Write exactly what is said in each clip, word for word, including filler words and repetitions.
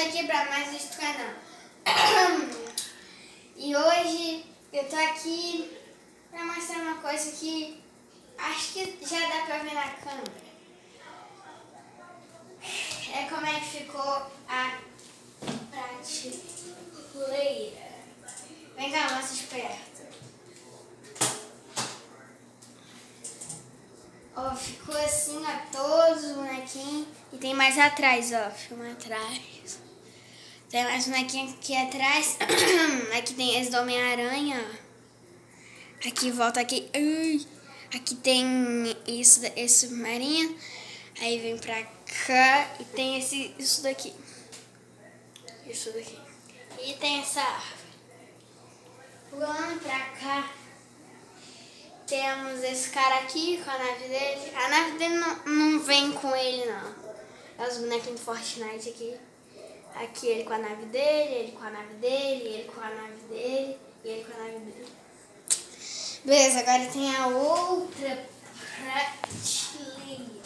aqui para mais este canal. E hoje eu tô aqui para mostrar uma coisa que acho que já dá para ver na câmera. É como é que ficou a prateleira. Vem cá, mostra de perto. Ó, ficou assim, ó, todos os bonequinhos. E tem mais atrás, ó, filma atrás. Tem mais bonequinho aqui atrás. Aqui tem esse do Homem-Aranha. Aqui, volta aqui. Aqui tem isso, esse submarino. Aí vem pra cá e tem esse, isso daqui. Isso daqui. E tem essa árvore. Pulando pra cá. Temos esse cara aqui com a nave dele. A nave dele não, não vem com ele, não. É os bonequinhos do Fortnite aqui. Aqui ele com a nave dele, ele com a nave dele, ele com a nave dele e ele com a nave dele. Beleza, agora tem a outra prateleira.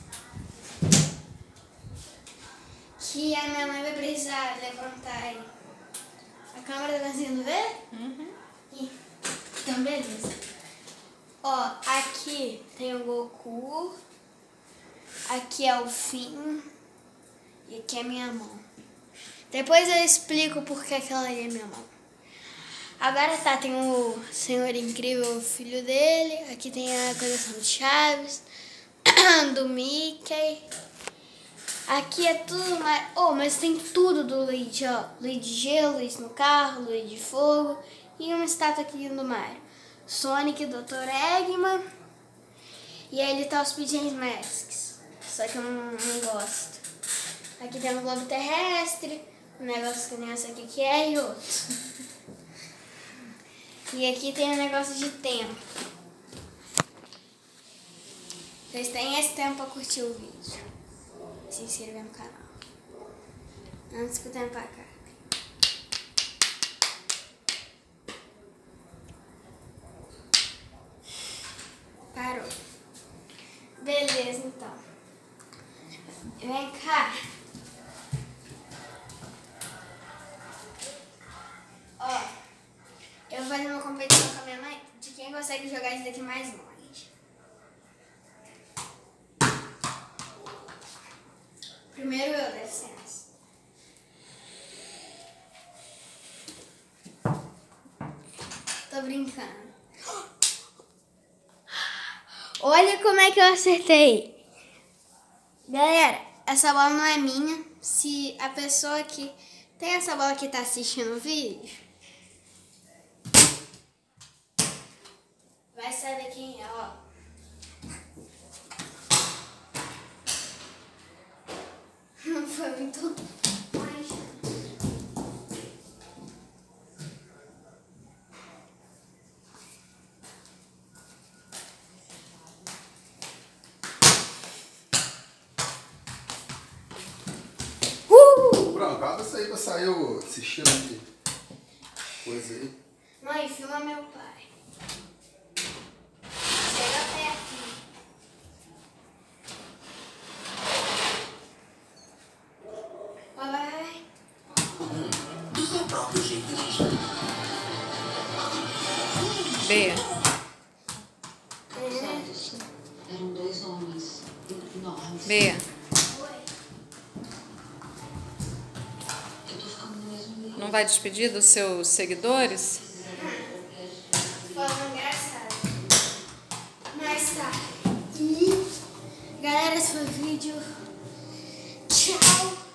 Que a minha mãe vai precisar levantar aí. A câmera tá conseguindo ver? Uhum. E, então, beleza. Ó, aqui tem o Goku. Aqui é o Finn. E aqui é minha mão. Depois eu explico por que aquela ali é minha mão. Agora tá, tem o Senhor Incrível, o filho dele. Aqui tem a coleção de Chaves. Do Mickey. Aqui é tudo mais... Oh, mas tem tudo do Luigi, ó. Luigi de gelo, Luigi no carro, Luigi de fogo. E uma estátua aqui do Mario. Sonic, doutor Eggman. E aí ele tá os Pigeons Masks. Só que eu não, não gosto. Aqui tem um globo terrestre. Um negócio que nem essa aqui que é e outro. E aqui tem um negócio de tempo. Vocês têm esse tempo pra curtir o vídeo. Se inscrever no canal. Antes que o tempo acabe. Parou. Beleza, então. Vem cá. Ó, eu vou fazer uma competição com a minha mãe de quem consegue jogar isso daqui mais longe. Primeiro eu, dá licença. Tô brincando. Olha como é que eu acertei. Galera, essa bola não é minha. Se a pessoa que tem essa bola que tá assistindo o vídeo, vai saber quem é, ó. Não foi muito mais. Uh! Pronto, abre isso aí pra sair o, esse cheiro de coisa aí. Mãe, filma meu pai. Chega perto. Vai. Do seu próprio jeito de estar. Bea. Eram dois homens enormes. Bea. Eu tô ficando no mesmo nível. Não vai despedir dos seus seguidores? Falando engraçado. Mas tá. E galera, esse foi o vídeo. Tchau.